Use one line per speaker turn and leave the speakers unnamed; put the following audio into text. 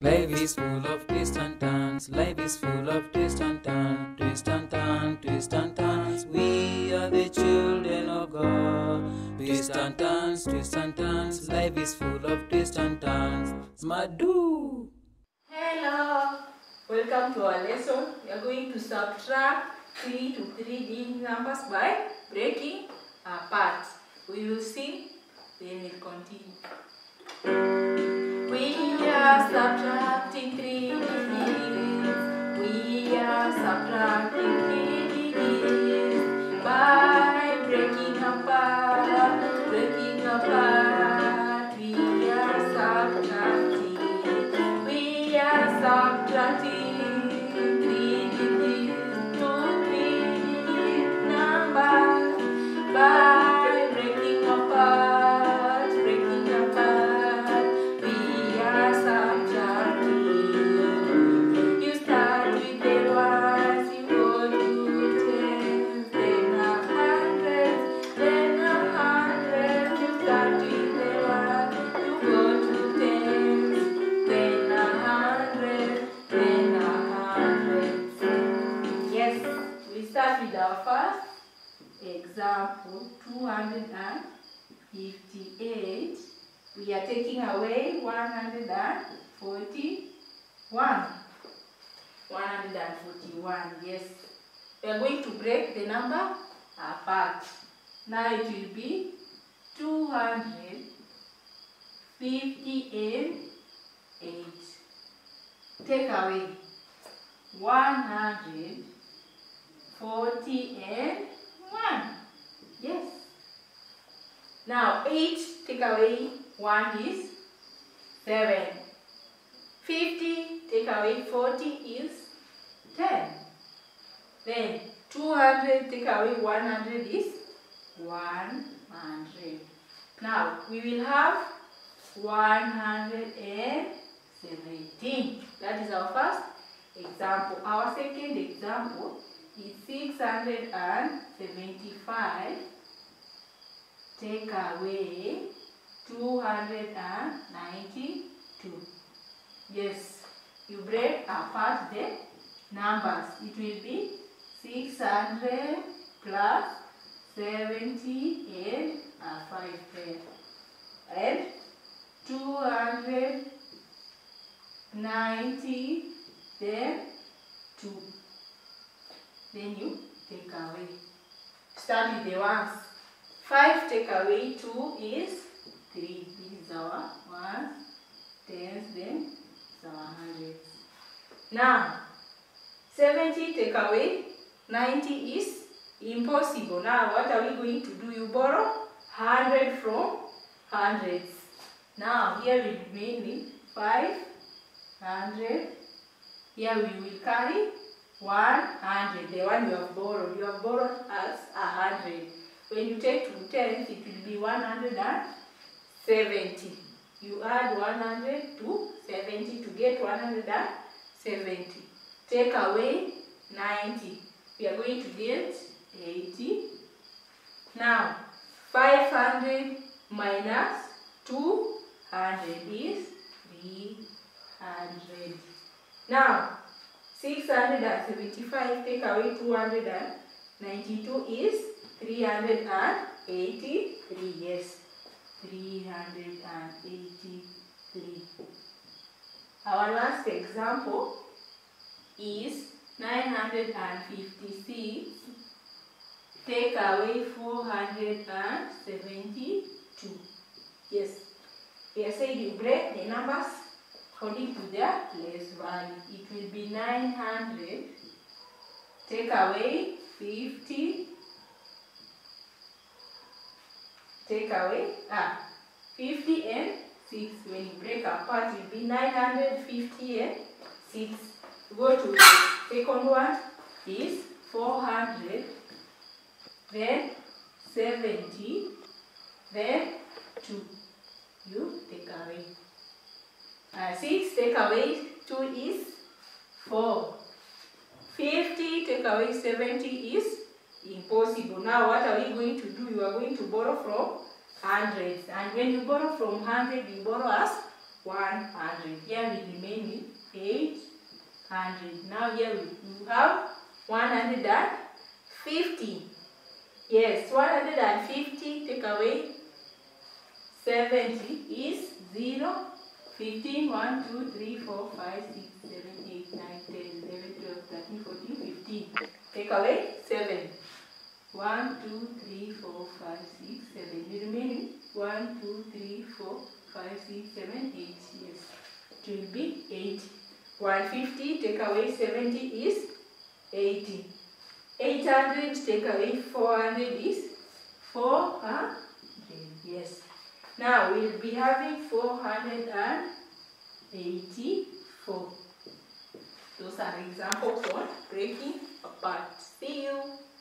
Life is full of twists and turns. Life is full of twists and turns. Twist and turn, twist and turns. We are the children of God. Twist and turns, twist and turns. Life is full of twists and turns. Smadu.
Hello. Welcome to our lesson. We are going to subtract 3 to 3 digit numbers by breaking apart. We will see, then we'll continue. We are subtracting 3 digits. We are subtracting 3 digits by breaking apart. Breaking apart. We are subtracting. We are subtracting 3 digits to 3 digit numbers by breaking apart. Breaking apart. We are subtracting. You start with the ones, you go to tens, then a hundred, then a hundred. You start with the ones, you go to tens, then a hundred, then a hundred. Yes, we start with our first example, 258. We are taking away 141. 141, yes. We are going to break the number apart. Now it will be 258. Take away 141. Yes. Now 8 take away 1 is 7. 50 take away 40 is 10. Then 200 take away 100 is 100. Now we will have 117. That is our first example. Our second example is 675. Take away 292. Yes, you break apart the numbers. It will be 600 plus 70 and a 5 there. And 290 then 2. Then you take away. Start with the ones. 5 take away 2 is 3. This is our ones, tens, then it's our hundreds. Now 70 take away 90 is impossible. Now what are we going to do? You borrow 100 from hundreds. Now here we remain 500. Here we will carry 100. The one you have borrowed. You have borrowed as 100. When you take 2 tens, it will be 170. You add 100 to 70 to get 170. Take away 90. We are going to get 80. Now 500 minus 200 is 300. Now 675 take away 292 is 383. Yes, 383. Our last example is 956. Take away 472. Yes, we are saying you break the numbers according to their place value. It will be 900. Take away 50. Take away 50 and 6. When you break apart, it will be 950 and 6. Go to the second one is 400. Then 70. Then 2. You take away. 6 take away 2 is 4. 50 take away 70 is impossible. Now what are we going to do? You are going to borrow from hundreds. And when you borrow from 100, you borrow as 100. Here we remain with 800. Now here we have 150. Yes, 150 take away 70 is 0, 15, 1, 2, 3, 4, 5, 6, 7, 8, 9, 10, 11, 12, 13, 14, 15. Take away 7. 1, 2, 3, 4, 5, 6, 7. The remaining 1, 2, 3, 4, 5, 6, 7, 8. Yes, it will be 8. 150 take away 70 is 80. 800 take away 400 is 400. Yes. Now we'll be having 484. Those are examples on breaking apart. See you.